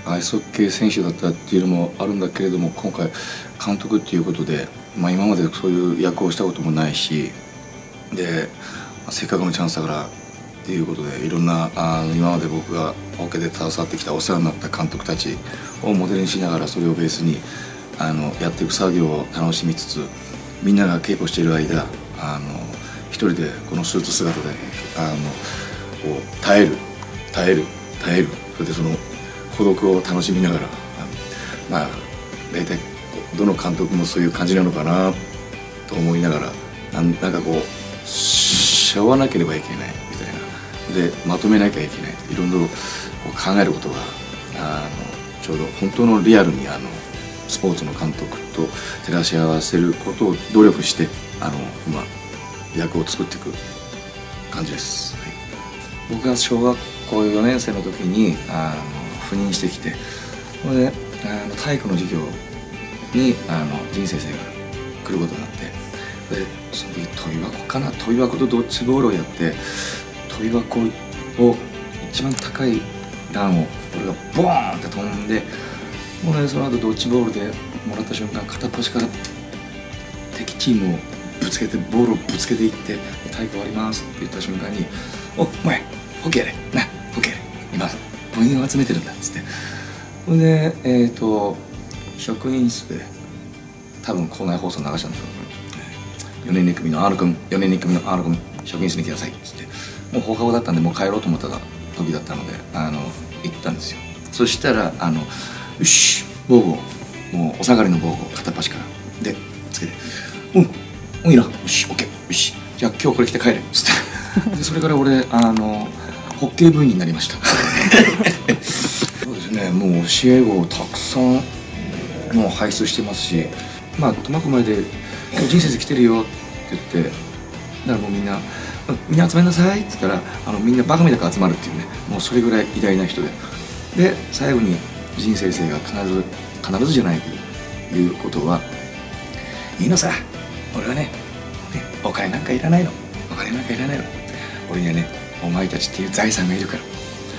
アイスホッケー選手だったっていうのもあるんだけれども、今回監督っていうことで、今までそういう役をしたこともないし、でせっかくのチャンスだからっていうことで、いろんな今まで僕がホッケーで携わってきたお世話になった監督たちをモデルにしながら、それをベースにやっていく作業を楽しみつつ、みんなが稽古している間一人でこのスーツ姿でこう耐えるそれでその孤独を楽しみながら、大体どの監督もそういう感じなのかなと思いながら、なんかこう背負わなければいけないみたいなで、まとめなきゃいけない、いろいろ考えることがちょうど本当のリアルにスポーツの監督と照らし合わせることを努力して今役を作っていく感じです。はい、僕が小学校4年生の時に赴任してきて、それで体育の授業に仁先生が来ることになって、でその時跳び箱かな、跳び箱とドッジボールをやって、跳び箱を一番高い段を俺がボーンって飛んで、もうね、その後ドッジボールでもらった瞬間、片っ端から敵チームをぶつけて、ボールをぶつけていって、体育終わりますって言った瞬間に「お前ホッケーやれな、ホッケーやれ、今部員を集めてるんだ」っつって、それで職員室で多分校内放送流したんでしょう。4年2組の R 君、4年2組の R 君、職員室に来なさいっつって、もう放課後だったんで、もう帰ろうと思った時だったので行ったんですよ。そしたらよし、防具を、もうお下がりの防具を片っ端からでつけて「いいな、よし、オッケー、よし、じゃあ今日これ着て帰れ」っつってでそれから俺ホッケー部員になりましたそうですね、もう教え子をたくさんもう輩出してますし、苫小牧で「仁先生来てるよ」って言って、だからもうみんな集めなさいって言ったらみんなバカみたく集まるっていうね、もうそれぐらい偉大な人で、最後に仁先生が必ずじゃないということは「いいのさ、俺はね、お金なんかいらないの、お金なんかいらないの、俺にはね、お前たちっていう財産がいるから」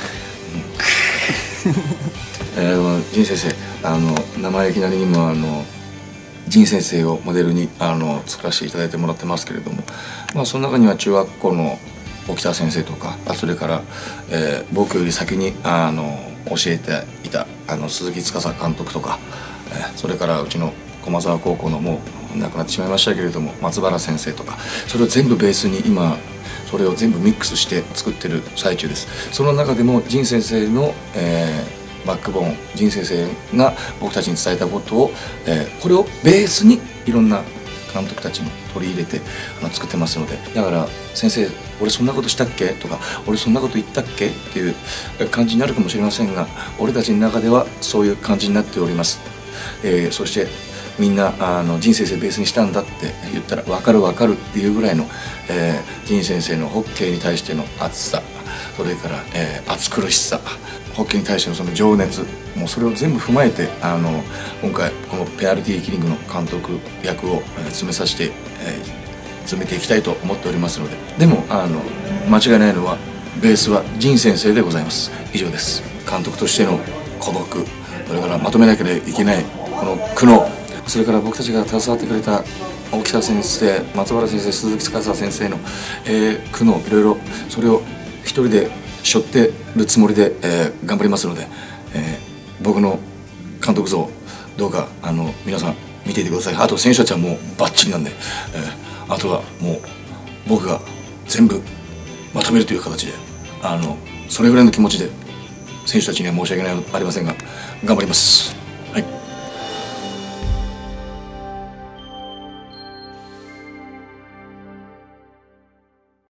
仁先生生意気なりにも仁先生をモデルに作らせていただいてもらってますけれども、その中には中学校の沖田先生とか、それから、僕より先に教えていた鈴木司監督とか、それからうちの駒沢高校のもう亡くなってしまいましたけれども松原先生とか、それを全部ベースに今それを全部ミックスして作ってる最中です。その中でも仁先生の、バックボーン、仁先生が僕たちに伝えたことを、これをベースにいろんな監督たちも取り入れて作ってますので、だから「先生、俺そんなことしたっけ?」とか「俺そんなこと言ったっけ?」っていう感じになるかもしれませんが、俺たちの中ではそういう感じになっております。そしてみんな仁先生ベースにしたんだって言ったら分かるっていうぐらいの仁先生のホッケーに対しての熱さ、それから暑苦しさ、ホッケーに対してのその情熱、もうそれを全部踏まえて今回このペナルティーキリングの監督役を詰めていきたいと思っておりますので、でも間違いないのはベースは仁先生でございます。以上です。監督としての孤独、それからまとめなければいけないこの苦悩、それから僕たちが携わってくれた沖田先生、松原先生、鈴木司先生の苦悩、いろいろそれを一人で背負ってるつもりで頑張りますので、僕の監督像どうか皆さん見ていてください。あと選手たちはもうバッチリなんで、あとはもう僕が全部まとめるという形でそれぐらいの気持ちで選手たちには申し訳ありませんが頑張ります。